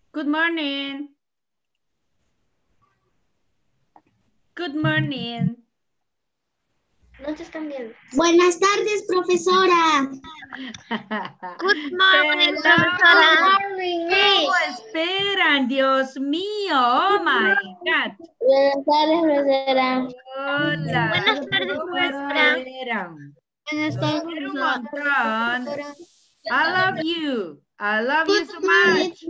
Good morning. Good morning. No te están viendo. Buenas tardes, profesora. Good morning, Hello. profesora. ¿Cómo esperan? Dios mío. Oh my God. Buenas tardes, profesora. Hola. Buenas tardes, ¿Cómo profesora. esperan? Buenas Los quiero un montón. I love you. I love you so much.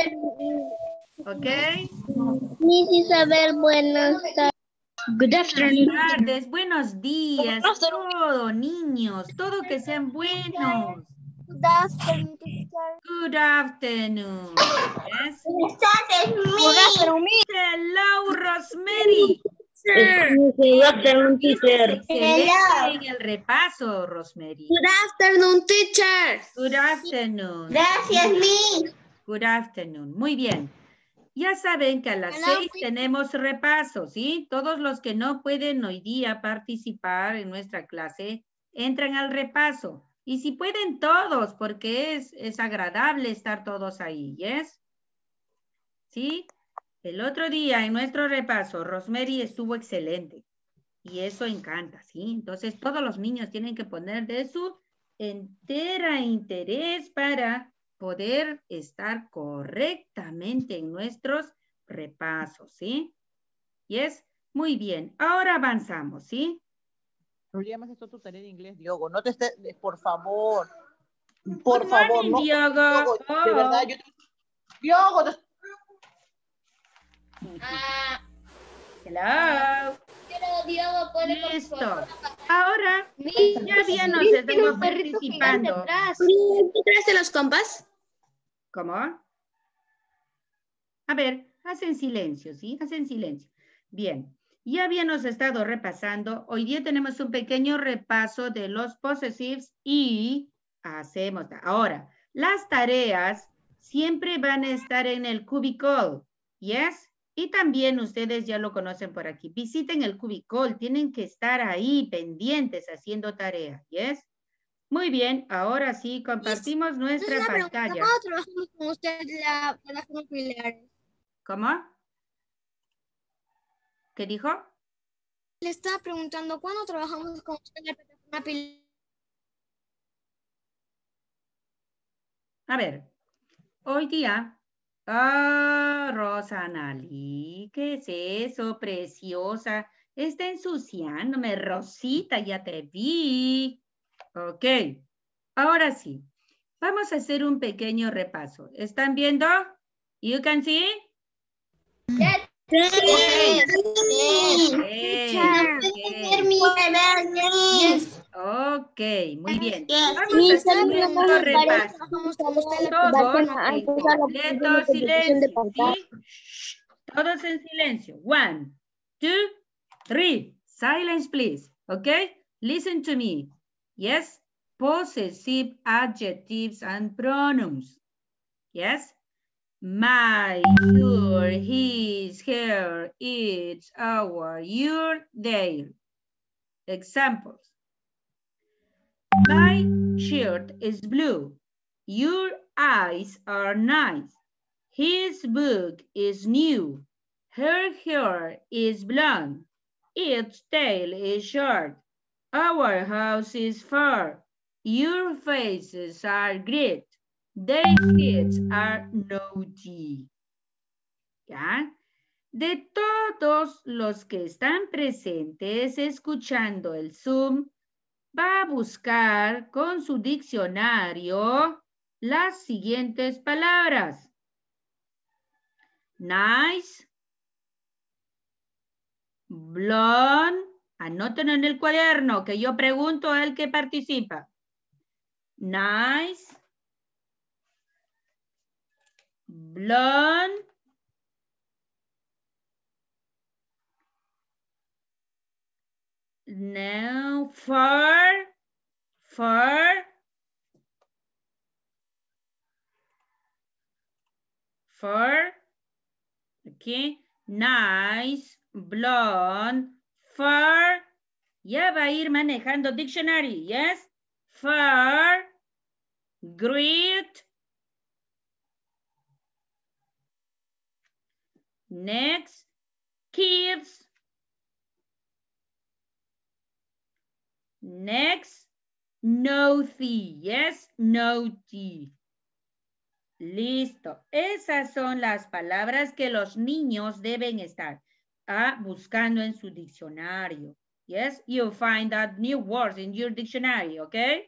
Okay. Miss Isabel, buenas tardes. Good Buenas afternoon. tardes, buenos días, todo, niños, todo que sean buenos. Good afternoon, teacher. Good afternoon. Yes. Buenas tardes, Miss. Hello, Rosemary. Good afternoon, teacher. Excelente en el repaso, Rosemary. Good afternoon, teacher. Good afternoon. Gracias, Miss. Good afternoon. Muy bien. Ya saben que a las 6 tenemos repaso, ¿sí? Todos los que no pueden hoy día participar en nuestra clase, entran al repaso. Y si pueden todos, porque es agradable estar todos ahí, ¿yes? ¿Sí? El otro día en nuestro repaso, Rosemary estuvo excelente. Y eso encanta, ¿sí? Entonces, todos los niños tienen que poner de su entera interés para poder estar correctamente en nuestros repasos, ¿sí? Y es muy bien. Ahora avanzamos, ¿sí? No llamas esto tu tarea de inglés, Diogo. No te estés, por favor. Por Good favor, morning, no. Diogo. Diogo, de verdad, yo te... Diogo, te... Hello. Pero Diogo puede por Listo. favor. Ahora, ya bien nos estamos participando. ¿Tú traes los compas? ¿Cómo? A ver, hacen silencio, ¿sí? Hacen silencio. Bien, ya habíamos estado repasando. Hoy día tenemos un pequeño repaso de los possessives y hacemos. Ahora, las tareas siempre van a estar en el cubicole, ¿yes? Y también ustedes ya lo conocen por aquí. Visiten el cubicole, tienen que estar ahí pendientes haciendo tareas, ¿yes? Muy bien, ahora sí, compartimos nuestra pantalla. ¿Cómo trabajamos con usted la plataforma Pilares? ¿Cómo? ¿Qué dijo? Le estaba preguntando, ¿cuándo trabajamos con usted la plataforma Pilares? A ver, hoy día, Rosanali, ¿qué es eso, preciosa? Está ensuciándome, Rosita, ya te vi. Ok, ahora sí, vamos a hacer un pequeño repaso. ¿Están viendo? You can see? Ok, muy bien. Vamos a hacer un pequeño repaso. Todos en completo silencio, ¿sí? Todos en silencio. 1, 2, 3. Silence, please. Okay? Listen to me. Yes? Possessive adjectives and pronouns. Yes? My, your, his, her, its, our, your, their. Examples. My shirt is blue. Your eyes are nice. His book is new. Her hair is blonde. Its tail is short. Our house is far. Your faces are great. Their kids are naughty. ¿Ya? De todos los que están presentes escuchando el Zoom, va a buscar con su diccionario las siguientes palabras. Nice, blonde, anoten en el cuaderno que yo pregunto al que participa. Nice, blonde, now fur, okay, nice, blonde, fur, ya va a ir manejando dictionary, yes, fur, great, Next, kids. Next, naughty. Yes, naughty. Listo. Esas son las palabras que los niños deben estar buscando en su diccionario. Yes, you'll find that new words in your dictionary, okay?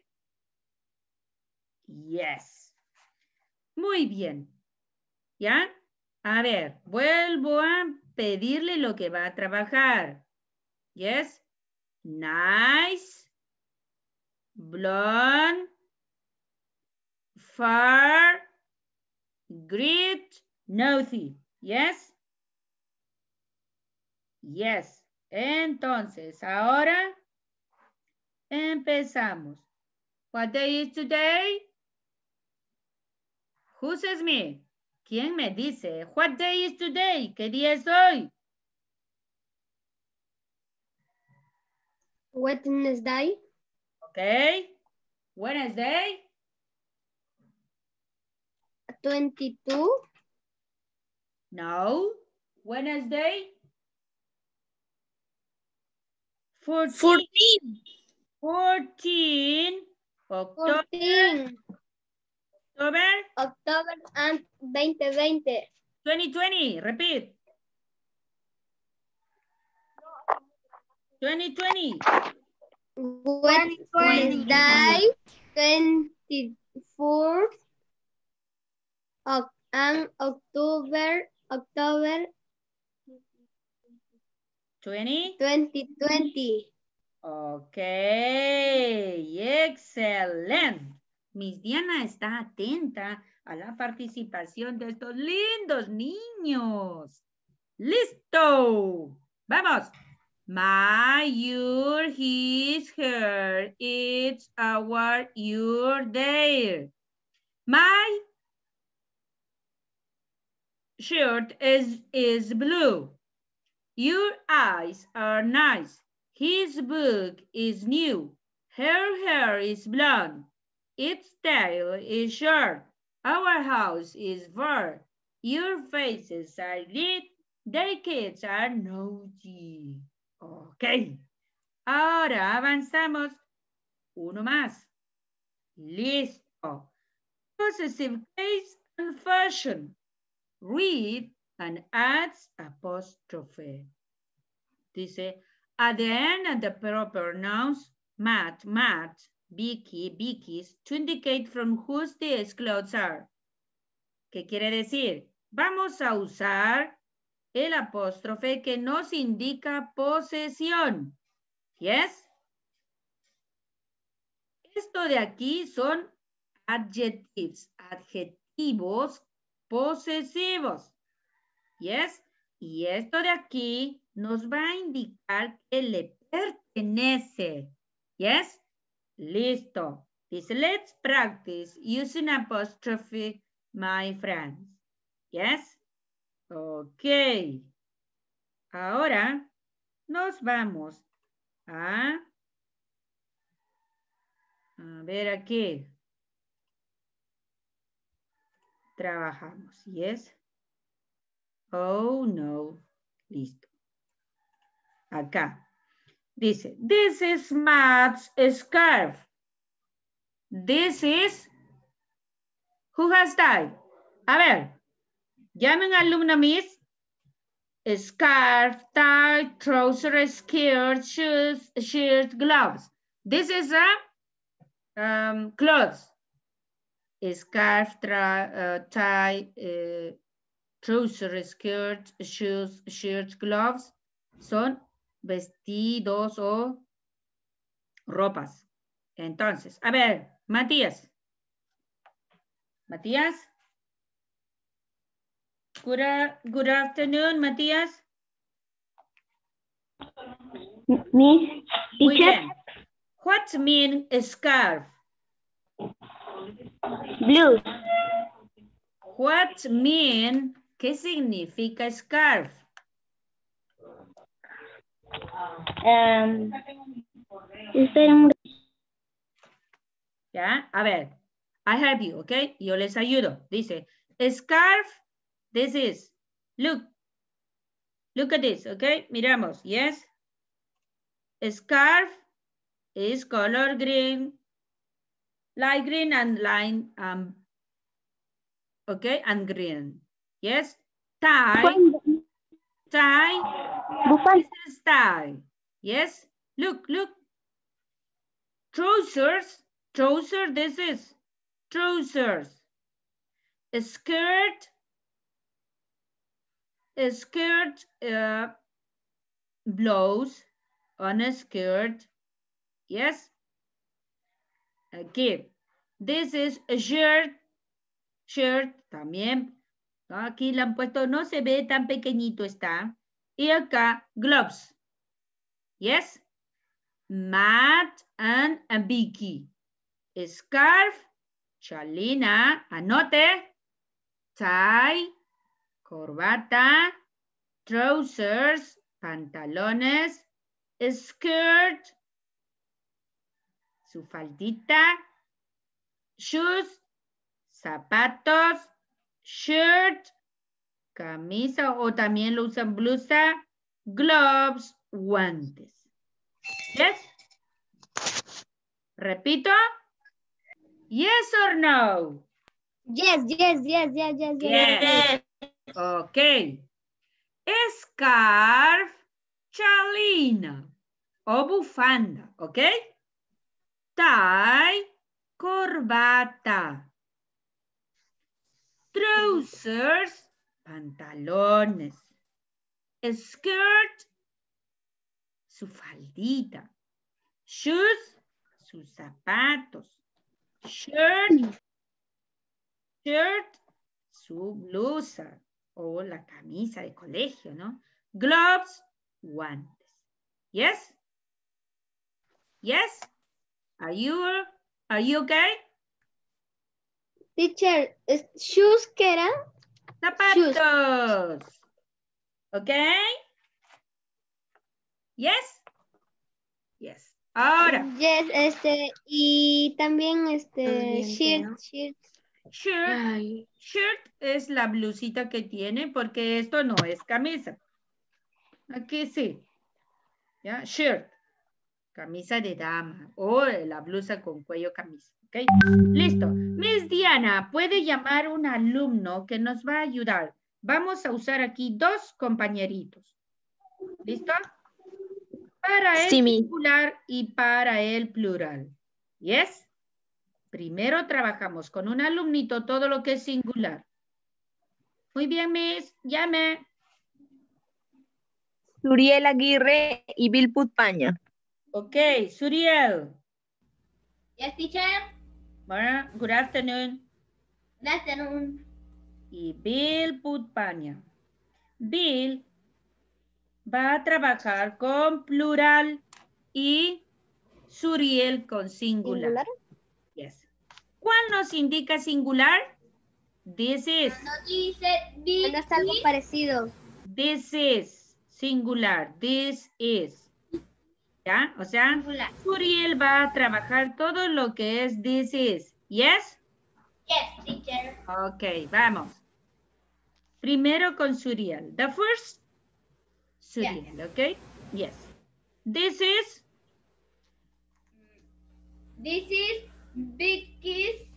Yes. Muy bien. ¿Ya? A ver, vuelvo a pedirle lo que va a trabajar. Yes. Nice. Blonde. Far. Great. Naughty. Yes. Yes. Entonces, ahora empezamos. What day is today? Who says me? ¿Quién me dice? What day is today? ¿Qué día es hoy? Wednesday. Okay. Wednesday. 22. No. Wednesday. 14. 14. October. 14. October. October and 2020. 2020. Repeat. 2020. Wednesday, 24th and October 2020. Okay, excelente. Miss Diana está atenta a la participación de estos lindos niños. ¡Listo! ¡Vamos! My, your, his, her, it's, our, your, their. My shirt is blue. Your eyes are nice. His book is new. Her hair is blonde. Its tail is short. Our house is fur. Your faces are lit. Their kids are naughty. Ok. Ahora avanzamos. Uno más. Listo. Possessive case and fashion. Read and adds apostrophe. Dice, at the end of the proper nouns, Matt, Vicky, Vicky's, to indicate from whose these clothes are. ¿Qué quiere decir? Vamos a usar el apóstrofe que nos indica posesión. ¿Yes? Esto de aquí son adjectives, adjetivos posesivos. ¿Yes? Y esto de aquí nos va a indicar que le pertenece. ¿Yes? Listo. Dice, let's practice using apostrophe, my friends. ¿Yes? Ok. Ahora nos vamos a ver aquí. Trabajamos. ¿Yes? Oh, no. Listo. Acá. Dice, this is Matt's scarf. This is, who has died? A ver, llamen alumna Miss. Scarf, tie, trousers, skirt, shoes, shirt, gloves. This is a clothes. Scarf, tie, trousers, skirt, shoes, shirt, gloves. Son vestidos o ropas. Entonces, a ver, Matías. Matías. Good afternoon, Matías. Miss Muy teacher, bien. What mean a scarf? blue. What mean, ¿qué significa scarf? ¿Ya? A ver, I help you, ¿ok? Yo les ayudo. Dice, scarf, this is, look, Look at this, okay? Miramos, yes? A scarf is color green, light green and line, okay, and green. Yes? Tie, this is tie. Yes? Look. Trousers, this is trousers. A skirt, blouse on a skirt. Yes? Okay. This is a shirt, también. Aquí le han puesto, no se ve tan pequeñito está. Y acá, gloves. Yes? Mat and a Vicky. Scarf, Chalina, anote. Tie, corbata. Trousers, pantalones. Skirt, su faldita. Shoes, zapatos. Shirt, camisa o también lo usan blusa. Gloves, guantes. Yes? Repito. Yes or no? Yes. Yes. Okay. Scarf, chalina o bufanda, okay? Tie, corbata. Trousers, pantalones. Skirt, su faldita. Shoes, sus zapatos. Shirt, su blusa o la camisa de colegio, ¿no? Gloves, guantes. Yes? Yes? Are you okay? Teacher, shoes, ¿qué era? Zapatos. Okay? Yes? Yes. Ahora. Yes, y también shirt. Shirt es la blusita que tiene porque esto no es camisa. Aquí sí. ¿Ya? Shirt. Camisa de dama o la blusa con cuello camisa. ¿Ok? Listo. Miss Diana, puede llamar un alumno que nos va a ayudar. Vamos a usar aquí 2 compañeritos. ¿Listo? Para el singular y para el plural. ¿Yes? Primero trabajamos con un alumnito todo lo que es singular. Muy bien, Miss. Llame. Suriel Aguirre y Bill Putpaña. Ok, Suriel. Yes, teacher. Bueno, good afternoon. Good afternoon. Y Bill Putpaña. Bill va a trabajar con plural y Suriel con singular. Yes. ¿Cuál nos indica singular? This is. No dice Bill. No es algo parecido. This is singular. This is. ¿Ya? O sea, Suriel va a trabajar todo lo que es this is. ¿Yes? Yes, teacher. Ok, vamos. Primero con Suriel. The first, Suriel, yes. Ok? Yes. This is? This is biggest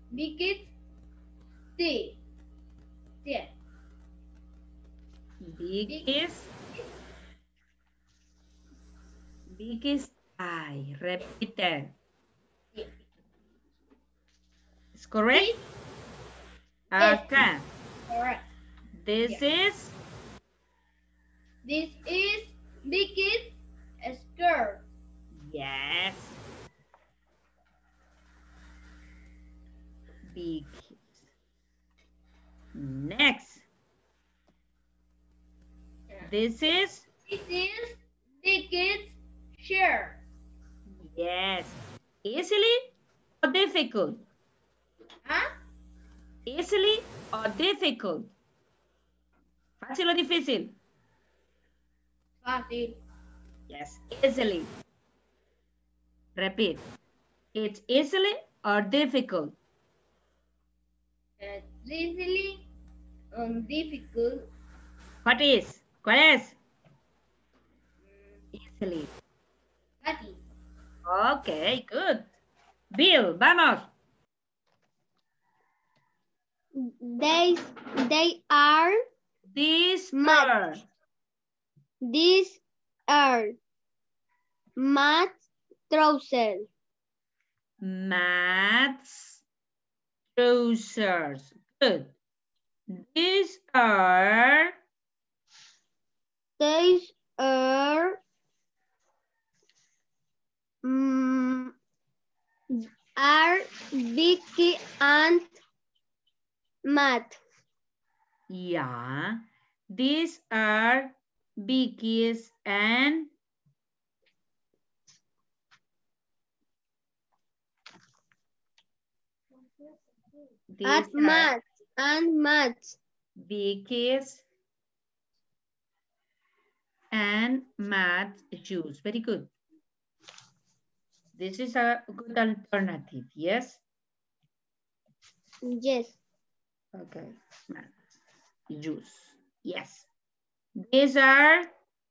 T. Yeah. Biggest I. Repeat it. Is correct? Yes. Okay. Correct. This is? This is biggest skirt. Yes. Biggest. Next. This is? This is biggest shirt. Yes. Easily or difficult? Huh? Easily or difficult? ¿Fácil o difícil? Fácil. Yes, easily. Repeat. It's easily or difficult? Easily difficult. What is? ¿Cuál es? Easily. Aquí. Ok, good. Bill, vamos. They are These Math. are. these are math trousers. Maths trousers. Good. These are. These are Vicky and Matt. Yeah. These are Vicky's and. These At are Matt and Matt. Vicky's and Matt's shoes. Very good. This is a good alternative, yes? Yes. Okay, Matt's shoes, yes. These are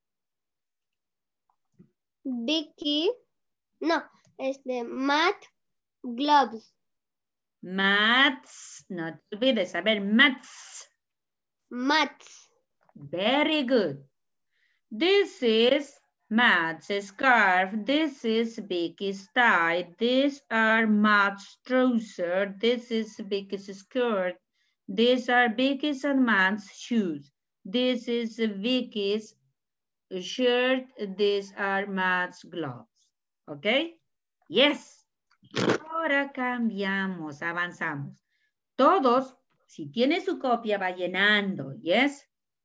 Vicky. No, Matt gloves. Matt's, no te olvides, a ver, Matt's. Matt's. Very good. This is Matt's scarf. This is Vicky's tie. These are Matt's trousers. This is Vicky's skirt. These are Vicky's and Matt's shoes. This is Vicky's shirt. These are Matt's gloves. ¿Ok? Yes. Ahora cambiamos, avanzamos. Todos, si tiene su copia, va llenando. Yes.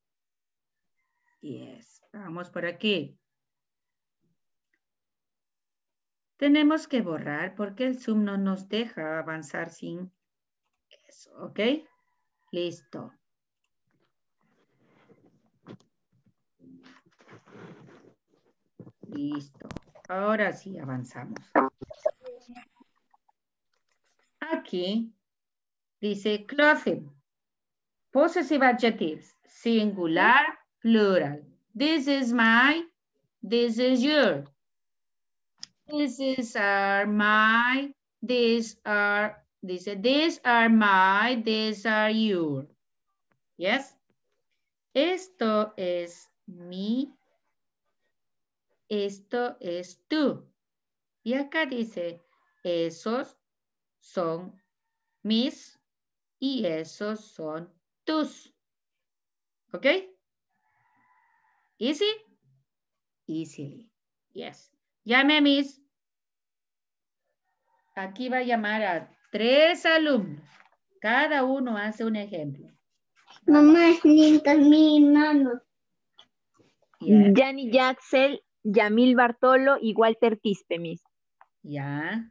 Yes. Vamos por aquí. Tenemos que borrar porque el Zoom no nos deja avanzar sin eso, ¿ok? Listo. Listo. Ahora sí avanzamos. Aquí dice clothing. Possessive adjectives. Singular, plural. This is my, this is your. This is my, these are my, these are your. Yes. Esto es mi, esto es tú. Y acá dice, esos son mis y esos son tus. ¿Ok? Easy? Easily. Yes. Llame a mis. Aquí va a llamar a 3 alumnos. Cada uno hace un ejemplo. Mamá, es linda mi mano. Yes. Yanni Jaxel, Yamil Bartolo y Walter Quispe, Miss. Ya.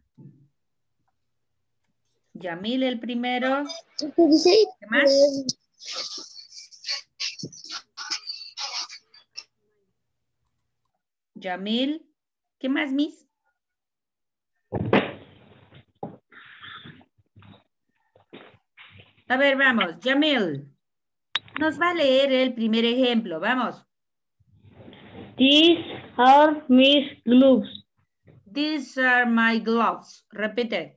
Yamil el primero. ¿Qué ¿Qué más? Yamil. ¿Qué más, Miss? A ver, vamos. Yamil. Nos va a leer el primer ejemplo. Vamos. These are my gloves. These are my gloves. Repite.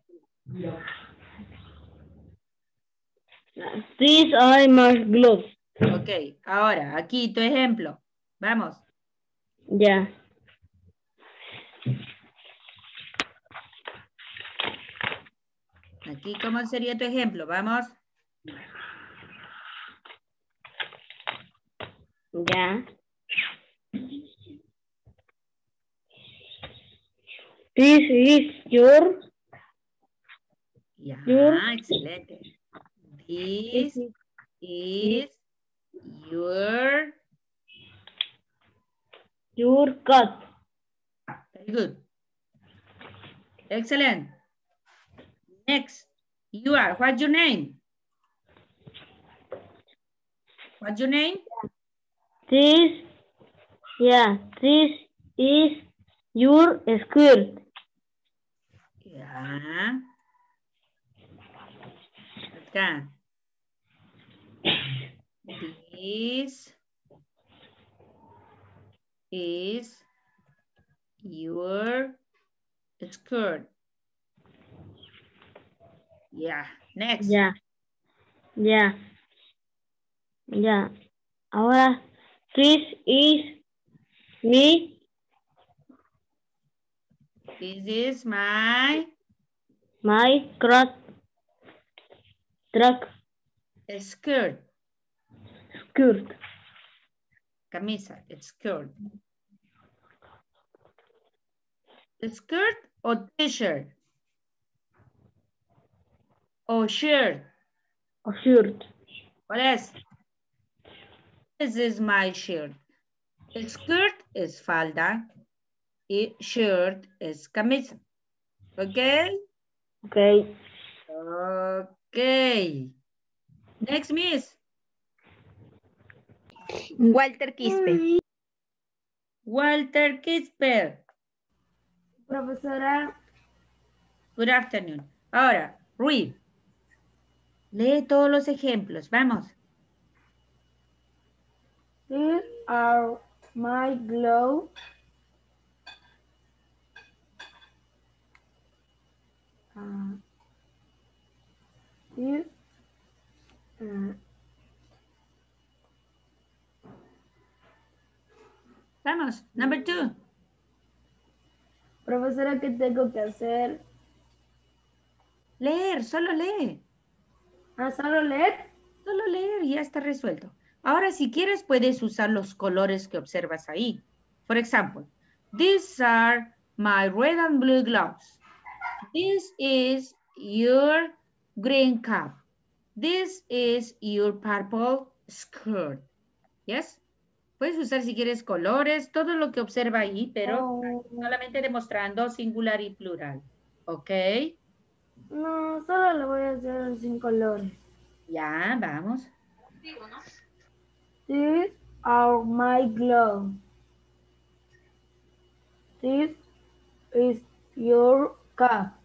These are my gloves. Ok. Ahora, aquí tu ejemplo. Vamos. Ya. Aquí, ¿cómo sería tu ejemplo? Vamos. Ya. This is your. Ya, Your. excelente. This is your cut. Very good. Excellent. Next, you are. What's your name? What's your name? This is your skirt. Yeah. Acá. This is your skirt? Yeah, next. Ya. Ya. Ya. Ahora, this is me. This is my Truck. skirt. Skirt. Camisa, skirt. Skirt o t-shirt? O shirt. O shirt. ¿Cuál es? This is my shirt. Skirt es falda y shirt es camisa. ¿Ok? Ok. Ok. Next, miss. Walter Quispe. Walter Kisper. Profesora, Good afternoon. Ahora, read. Lee todos los ejemplos. Vamos. these are my gloves. These, Vamos. Number 2. profesora, ¿qué tengo que hacer? Leer, solo lee. ¿Solo leer? Solo leer y ya está resuelto. Ahora, si quieres, puedes usar los colores que observas ahí. For example, these are my red and blue gloves. This is your green cap. This is your purple skirt. Yes? Puedes usar si quieres colores, todo lo que observa ahí, pero solamente demostrando singular y plural. ¿Ok? No, solo lo voy a hacer sin colores. Ya, vamos. These are my gloves. This is your cap.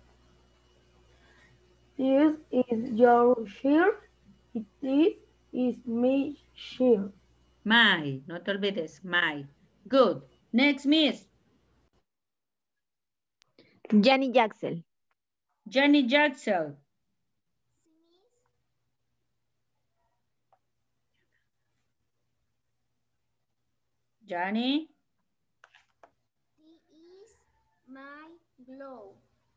This is your shirt. This is my shirt. My, no te olvides, my. Good. Next, miss. Janny Jaxel. Jenny Jackson. Johnny. This is my glove.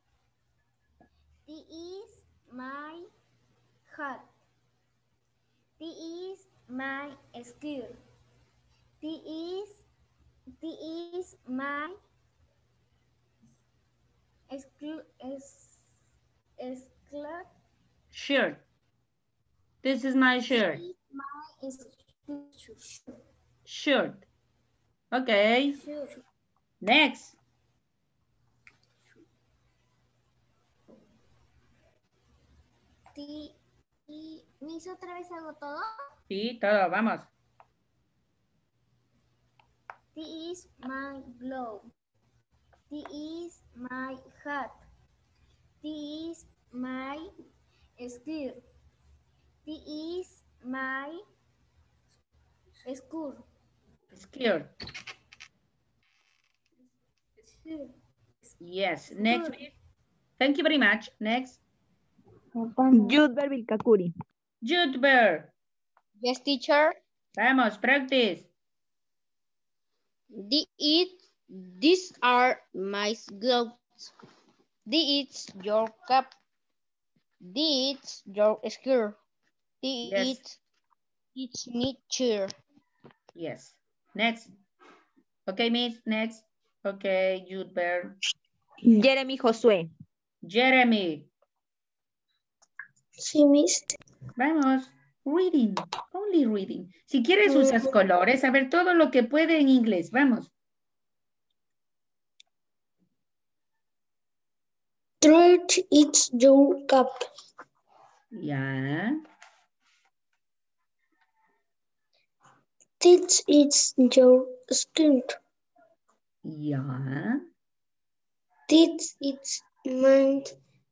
This is my hat. This is my skirt. This is my skirt. Shirt. This is my shirt. This is my Shirt. Okay. shirt. Next. ¿Me hizo otra vez algo todo? Sí, todo, vamos. This is my glove. This is my hat. This is my skirt. This is my skirt. Skirt. Yes. Next, please. Thank you very much. Next. Judber Vilcacuri. Judber. Yes, teacher. Vamos, practice. These are my gloves. This is your cap. This is your skirt. Yes. It's me chair. Yes. Next. Okay, miss. Next. Okay, Judber. Jeremy Josué. Jeremy. Sí, miss. Vamos. Reading. Only reading. Si quieres usas colores. A ver, todo lo que puede en inglés. Vamos. Truth, it's your cap. Ya. This is your skirt. Ya. This is my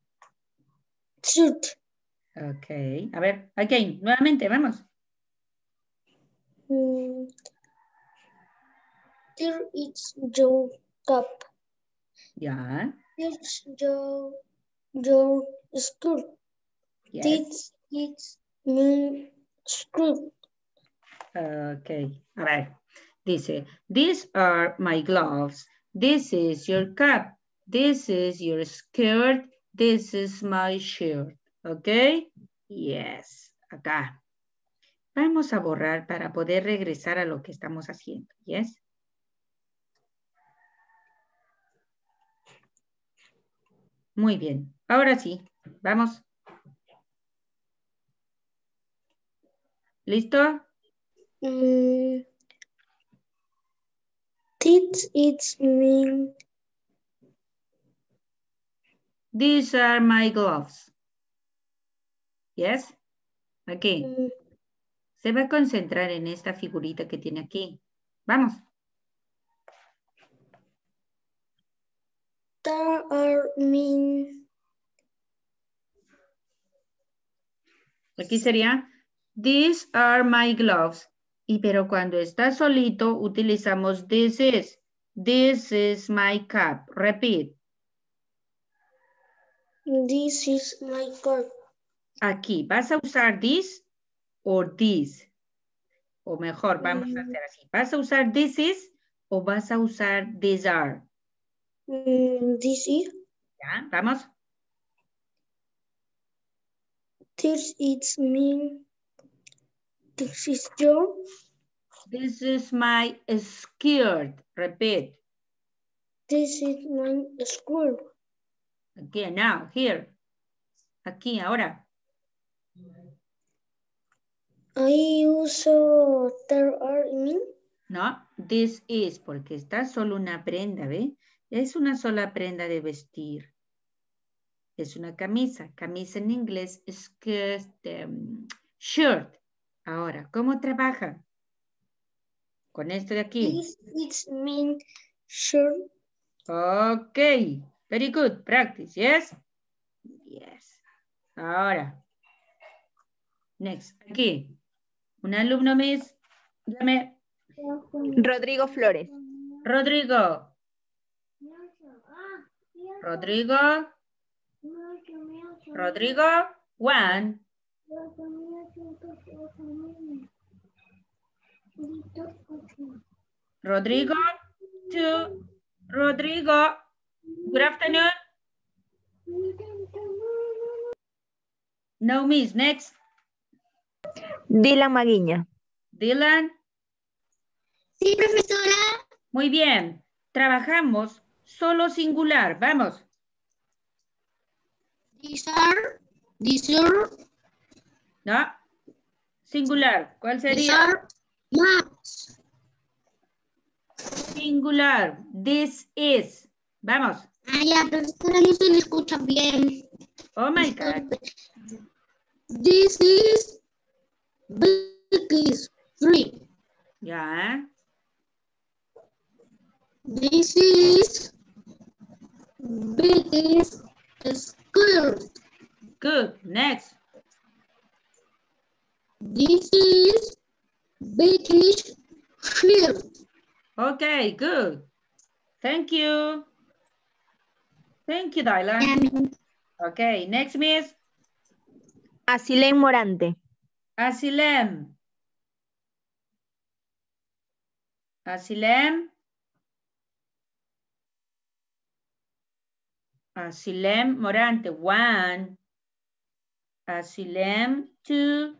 suit. Ok. A ver, again. Nuevamente, vamos. Here is your cup. Yeah. Here's your skirt. Yes. This is my script. Okay. A ver. Dice, these are my gloves. This is your cap. This is your skirt. This is my shirt. Okay. Yes. Acá. Vamos a borrar para poder regresar a lo que estamos haciendo. Yes. Muy bien. Ahora sí. Vamos. ¿Listo? This is me. These are my gloves. Yes. Aquí. Se va a concentrar en esta figurita que tiene aquí. Vamos. There are me. Aquí sería, these are my gloves. Y pero cuando está solito, utilizamos this is. This is my cap. Repeat. This is my cup. Aquí, ¿vas a usar this o this? O mejor, vamos a hacer así. ¿Vas a usar this is o vas a usar these are? This is. ¿Ya? ¿Vamos? This is me. This is your. This is my skirt. Repeat. This is my school. Again, now, here. Aquí, ahora. I uso there are me. No, this is, porque está solo una prenda, ¿ve? Es una sola prenda de vestir. Es una camisa. Camisa en inglés, skirt, shirt. Ahora, ¿cómo trabaja? Con esto de aquí. This is me shirt. Ok, very good. Practice, yes? Yes. Ahora. Next, aquí. Un alumno, miss. Llame. Rodrigo Flores. Rodrigo. Rodrigo. Rodrigo. One. Rodrigo. Two. Rodrigo. Good afternoon. No, miss. Next. Dylan Maguiña. Dylan. Sí, profesora. Muy bien. Trabajamos solo singular. Vamos. These are No. Singular. ¿Cuál sería? maps. Singular. This is. Vamos. Ah, ya, profesora, no se le escucha bien. Oh my God. This is Vicky's free. Ya. This is Vicky's skirt. Good. Next. This is Vicky's shirt. Okay, good. Thank you. Thank you, Dylan. Okay, next, miss. Asilén Morante. Asilem. Asilem. Asilem Morante. One. Asilem. Two.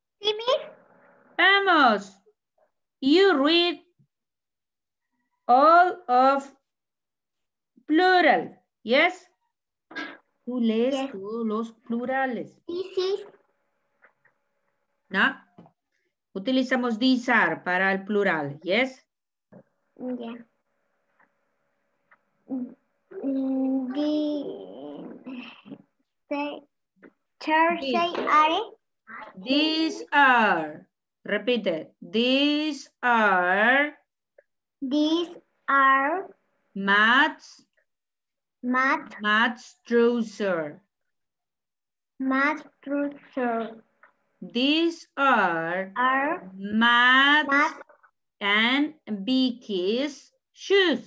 Vamos. You read all of plural. Yes? Tú lees todos los plurales. This ¿No? Utilizamos these are para el plural. Yes? yeah. These are. Repeat it. These are Matt's trouser. These are Matt and Vicky's shoes.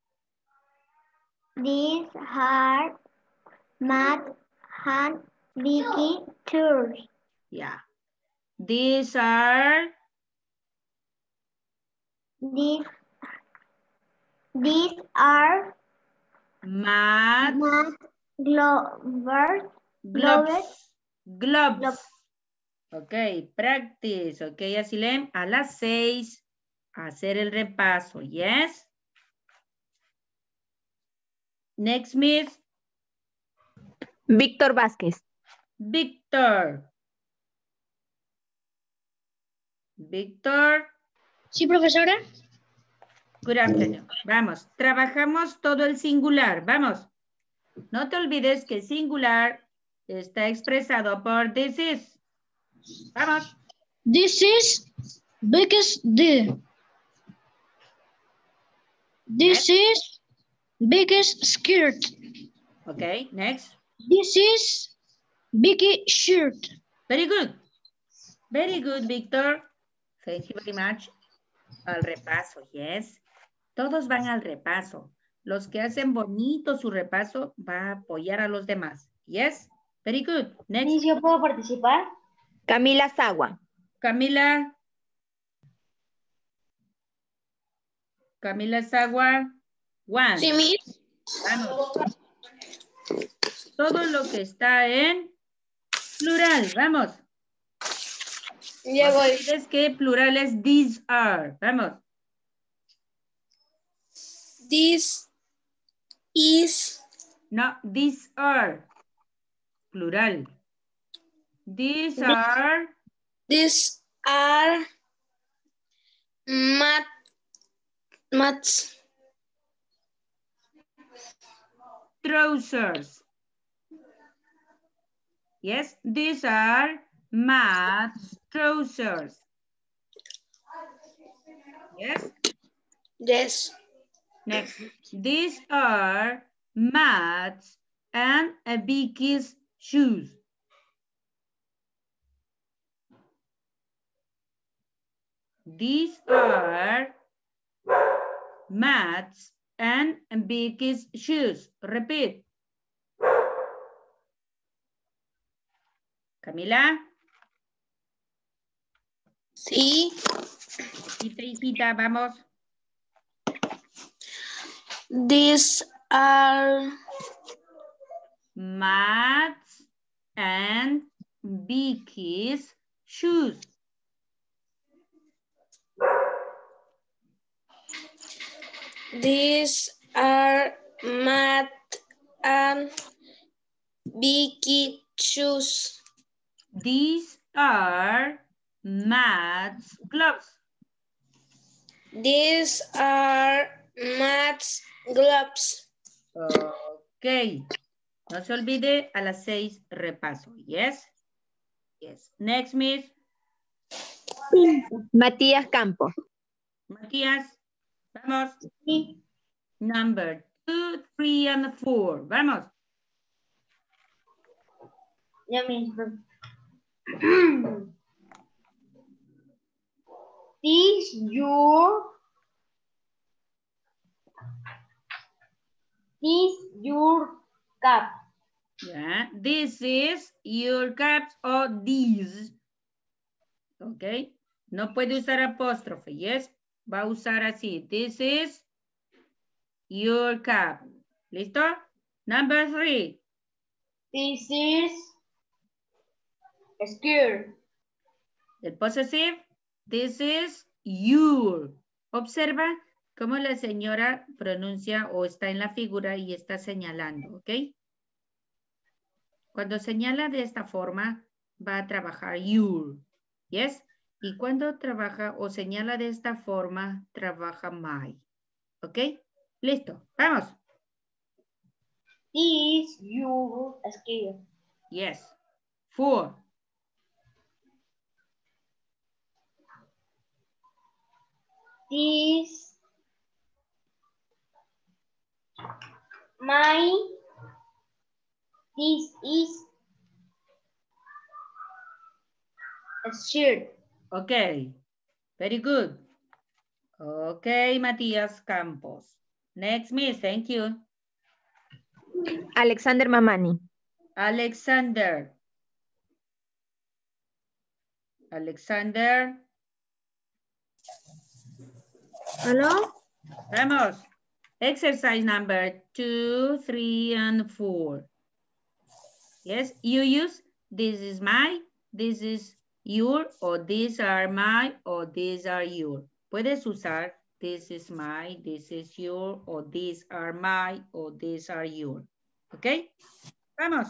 These are Matt and Vicky shoes. Yeah. These are These are Matt Matt gloves. gloves. Ok, practice. Ok, Asilem, a las 6 hacer el repaso. Yes. Next, Miss. Víctor Vázquez. Víctor. Víctor. Sí, profesora. Good afternoon. Vamos, trabajamos todo el singular. Vamos. No te olvides que singular está expresado por this is. Vamos. This is biggest the. This is biggest skirt. Ok, next. This is Vicky shirt. Very good. Very good, Víctor. Thank you very much. Al repaso, yes. Todos van al repaso. Los que hacen bonito su repaso va a apoyar a los demás. Yes. Very good. Next. ¿Yo puedo participar? Camila Sagua. Camila. Camila Sagua. One. Sí, Miss. Vamos. Todo lo que está en plural. Vamos. Ya No voy. olvides que plural es these are. Vamos. This is. No, these are. Plural. These are These are mats. trousers. Yes, these are Matt's trousers. Yes. Yes. Next, these are Matt's and Vicky's shoes. These are Matt's and Vicky's shoes. Repeat. Camila. Sí. Hijita, vamos. These are Matt's and Vicky's shoes. These are Matt and Vicky shoes. These are Matt's gloves. These are Matt's gloves. Ok. No se olvide a las 6 repaso. Yes. Yes. Next, Miss. Matías Campos. Matías. Vamos. Number 2, 3, and 4. Vamos. Ya mismo. This your cup. Yeah. This is your caps or these. Ok. No puede usar apóstrofe. Yes. Va a usar así. This is your cap. ¿Listo? Number 3. This is a skirt. El possessive. This is your. Observa cómo la señora pronuncia o está en la figura y está señalando. ¿Ok? Cuando señala de esta forma, va a trabajar your. ¿Yes? Y cuando trabaja o señala de esta forma, trabaja my. ¿Ok? Listo. Vamos. This your skirt. Yes. 4. This my. This is a shirt. Ok. Very good. Okay, Matías Campos. Next, Miss, thank you. Alexander Mamani. Alexander. Alexander. Hello? Vamos. Exercise number 2, 3, and 4. Yes, you use this is my, this is your, or these are my, or these are your. Puedes usar this is my, this is your, or these are my, or these are your. ¿Ok? Vamos.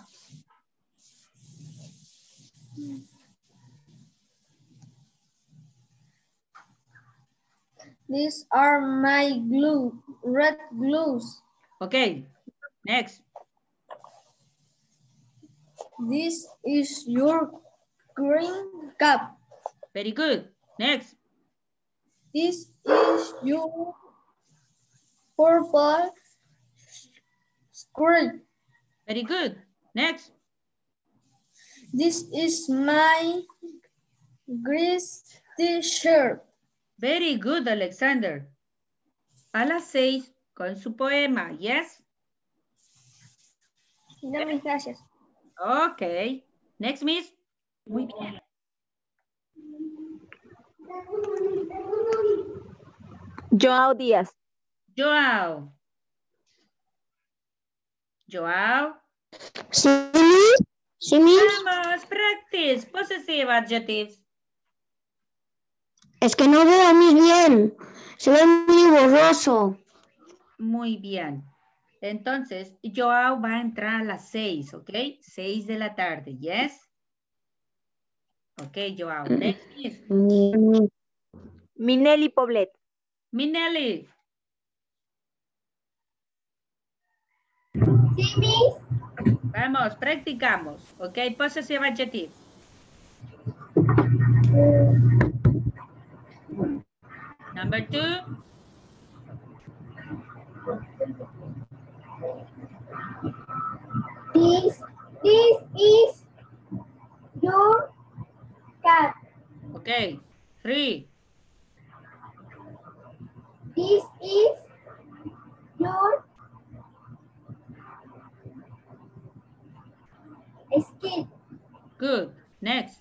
These are my red glues. Ok. Next. This is your green cup. Very good. Next. This is your purple skirt. Very good. Next. This is my gray t-shirt. Very good, Alexander. A las 6 con su poema. Yes. Dame gracias. Ok. Next, Miss. Muy bien. Joao Díaz. Joao. Joao. Sí, Miss. Vamos, practice. Possessive adjectives. Es que no veo a mí bien. Se ve muy borroso. Muy bien. Entonces, Joao va a entrar a las 6, ¿ok? 6 de la tarde, ¿yes? Ok, Joao. Next, Miss. Minelli Poblet. Minelli. Sí, Miss. Vamos, practicamos. Ok, possessive adjective. Number 2. This is your cat. Ok. 3. This is your skin. Good. Next.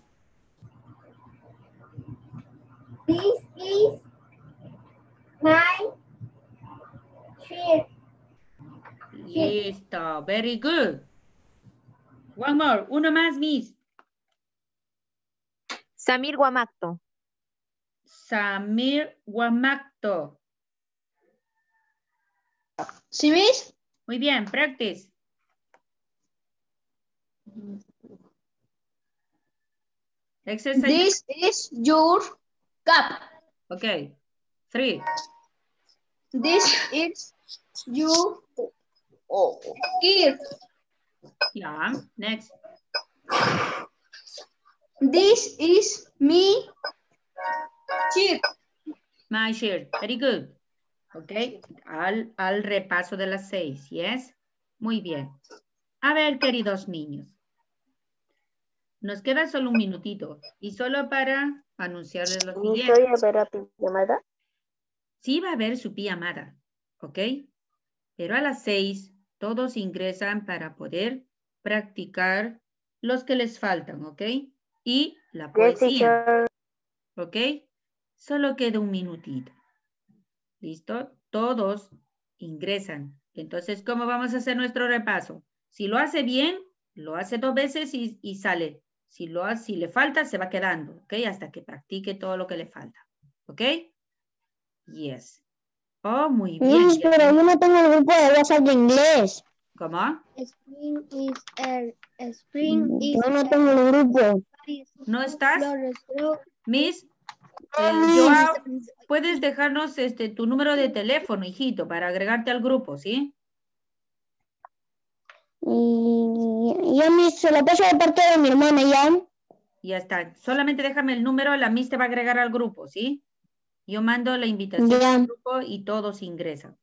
This is my shirt. Listo. Very good. One more. Uno más, Miss. Samir Guamacto. Samir Guamacto. ¿Sí, Miss? Muy bien, practice. Exercise. This is your cup. Okay. 3. This is your skirt. Yeah. Next. This is me shirt. My shirt. Very good. Ok. Al repaso de las 6. Yes. Muy bien. A ver, queridos niños. Nos queda solo un minutito. Y solo para anunciarles lo siguiente. ¿Voy a ver a pijamada? Sí va a haber su pijamada. ¿Ok? Pero a las 6 todos ingresan para poder practicar los que les faltan. ¿Ok? Y la poesía. ¿Ok? Solo queda un minutito. ¿Listo? Todos ingresan. Entonces, ¿cómo vamos a hacer nuestro repaso? Si lo hace bien, lo hace 2 veces y sale. Si le falta, se va quedando. ¿Ok? Hasta que practique todo lo que le falta. ¿Ok? Yes. Oh, muy bien. Miss, pero yo no tengo el grupo de WhatsApp de inglés. ¿Cómo? Spring is air. Yo no tengo el grupo. ¿No estás? Miss, Miss. Joao, puedes dejarnos tu número de teléfono, hijito, para agregarte al grupo, ¿sí? Y ya, Miss, se lo paso de parte de mi hermana, ¿ya? Ya está. Solamente déjame el número, la Miss te va a agregar al grupo, ¿sí? Yo mando la invitación Ya. al grupo y todos ingresan.